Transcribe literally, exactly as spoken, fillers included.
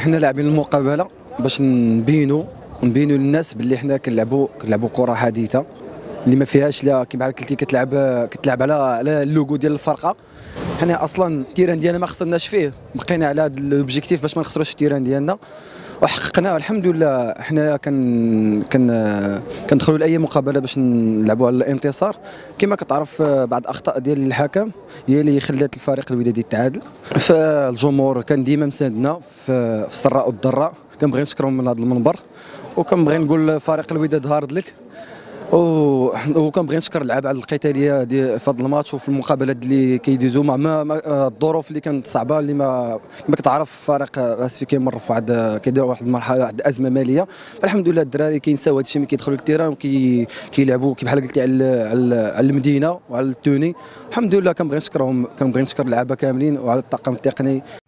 حنا لاعبين المقابله باش نبينوا نبينوا للناس باللي حنا كنلعبوا كنلعبوا كره حديثه اللي ما فيهاش لا كيما قلتي كتلعب كتلعب على على اللوغو ديال الفرقه. حنا اصلا التيران ديالنا ما خسرناش فيه، بقينا على هذا الاوبجيكتيف باش ما نخسروش التيران ديالنا وحققناه الحمد لله. حنا كن كن كندخلوا لاي مقابله باش نلعبوا على الانتصار. كما كتعرف بعض اخطاء ديال الحكم هي اللي خلات الفريق الودادي يتعادل. فالجمهور كان ديما مساندنا في السراء والضراء، كنبغي نشكرهم من هذا المنبر، وكنبغي نقول فريق الوداد هارد لك، وكنبغي نشكر اللعابه القتاليه ديال في هذا الماتش وفي المقابلات اللي كيدوزوا مع الظروف اللي كانت صعبه، اللي ما كما كتعرف فريق اسفي كيمر في واحد كيديروا واحد المرحله واحد الازمه ماليه. الحمد لله الدراري كينساو هذا الشيء ملي كيدخلوا للتيران وكيلعبوا بحال قلتي على على المدينه وعلى التوني. الحمد لله كنبغي نشكرهم، كنبغي نشكر اللعابه كاملين وعلى الطاقم التقني.